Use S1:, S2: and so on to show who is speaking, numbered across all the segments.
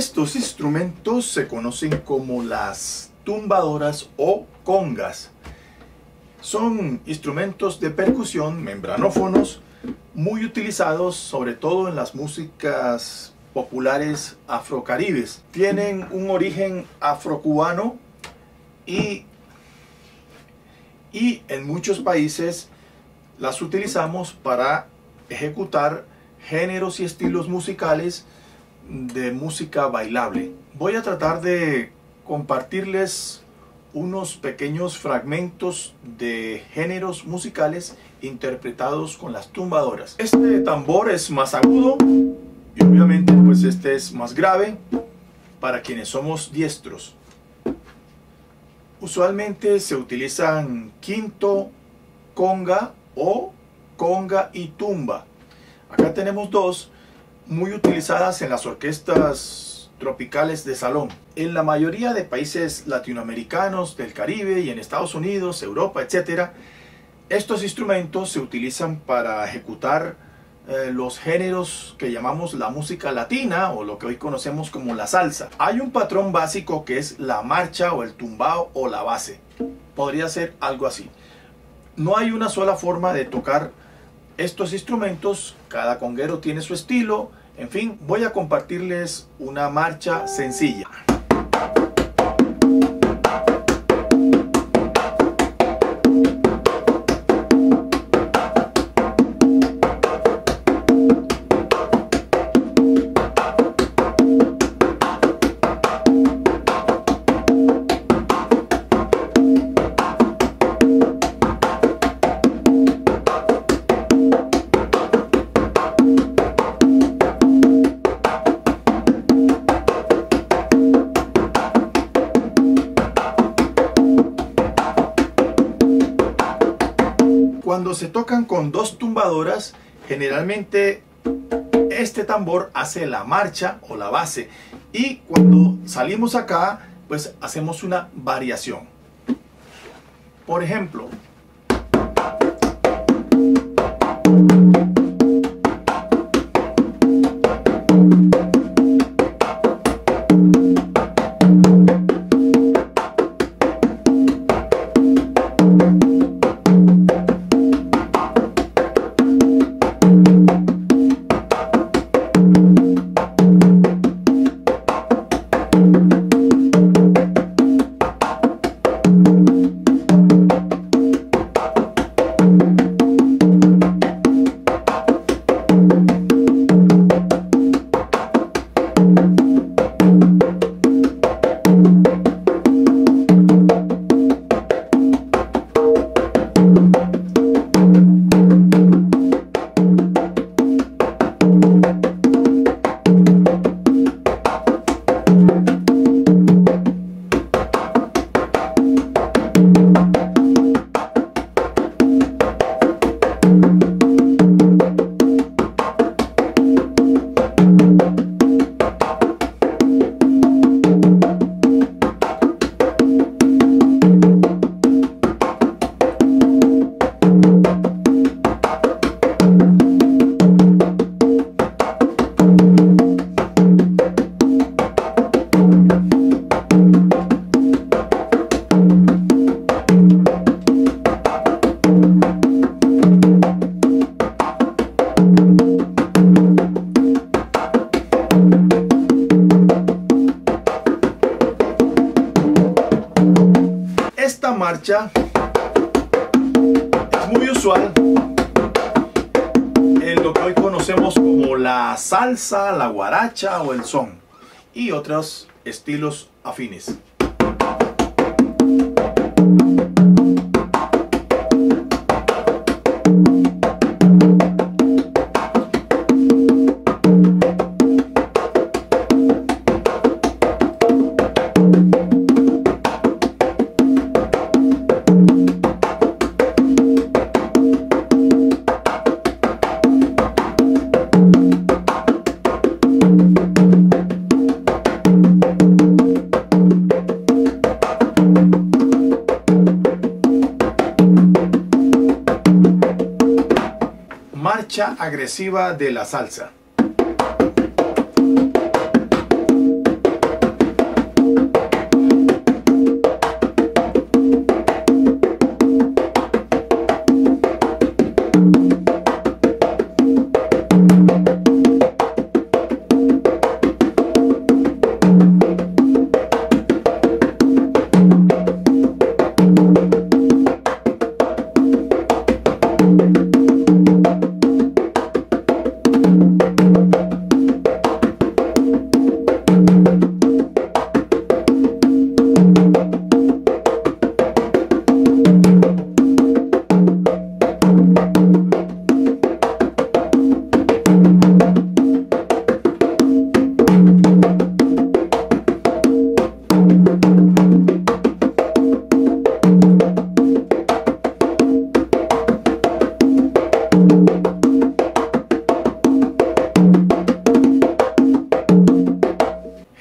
S1: Estos instrumentos se conocen como las tumbadoras o congas. Son instrumentos de percusión, membranófonos, muy utilizados sobre todo en las músicas populares afrocaribes. Tienen un origen afrocubano y en muchos países las utilizamos para ejecutar géneros y estilos musicales de música bailable. Voy a tratar de compartirles unos pequeños fragmentos de géneros musicales interpretados con las tumbadoras. Este tambor es más agudo y obviamente pues este es más grave para quienes somos diestros. Usualmente se utilizan quinto, conga o conga y tumba. Acá tenemos dos muy utilizadas en las orquestas tropicales de salón. En la mayoría de países latinoamericanos, del Caribe y en Estados Unidos, Europa, etc., estos instrumentos se utilizan para ejecutar los géneros que llamamos la música latina o lo que hoy conocemos como la salsa. Hay un patrón básico que es la marcha o el tumbao o la base. Podría ser algo así. No hay una sola forma de tocar estos instrumentos, cada conguero tiene su estilo. En fin, voy a compartirles una marcha sencilla. Cuando se tocan con dos tumbadoras, generalmente este tambor hace la marcha o la base, y cuando salimos acá, pues hacemos una variación. Por ejemplo, esta marcha es muy usual en lo que hoy conocemos como la salsa, la guaracha o el son y otros estilos afines. Marcha agresiva de la salsa.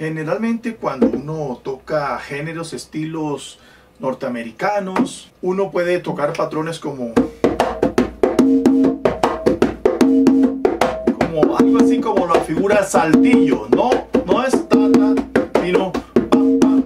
S1: Generalmente cuando uno toca géneros, estilos norteamericanos, uno puede tocar patrones como algo así como la figura saltillo. No es tata, sino pa, pa.